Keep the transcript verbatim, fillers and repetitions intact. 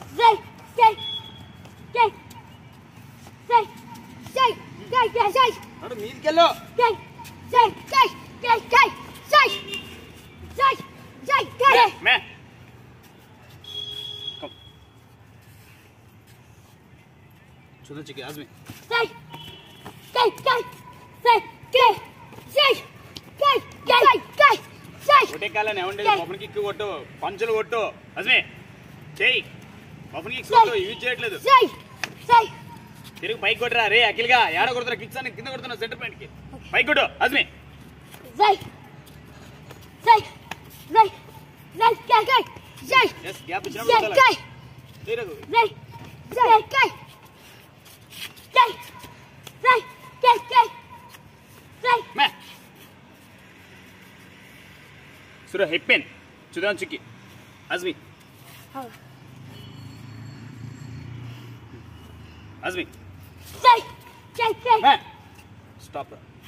Jai, Jai, Jai, Jai, Jai, Jai, Jai, Jai. నడు మీదికెళ్ళు. Jai, Jai, Jai, Jai, Jai, Jai, Jai, Jai, Jai. మే కమ్ చూద్దాం చిక్కి ఆజ్మి. Jai, Jai, Jai, Jai, Jai, Jai, Jai, Jai, Jai, Jai. ఒకటే కాలని ఏమంటే Buffon kick కొట్టు, పంచులు కొట్టు. అజ్మి చెయ్యి. బఫన్ కిక్స్ కొట్టు, యూజ్ చేయట్లేదు. Jai, Jai. తిరిగి పైకి కొట్టరా రే అఖిల్గా. ఏడ కొడుతున్నా కిక్స్ అని కింద కొడుతున్నా సెంటర్ పాయింట్ కి. పైకి కొట్టు అజ్మి. Jai, Jai, Jai, Jai, Jai, Jai, Jai. ఎస్ గ్యాప్ ఇచ్చినప్పుడు Jai, కొట్టాలి. Jai, తీరగు. Jai, Jai, Jai, Jai, Jai, Jai, Jai, Jai. మే సుర హెప్పెన్ చూద్దాం చిక్కి అజ్మి. అజ్మి Jai, Jai, Jai. మే స్టాప్ రా.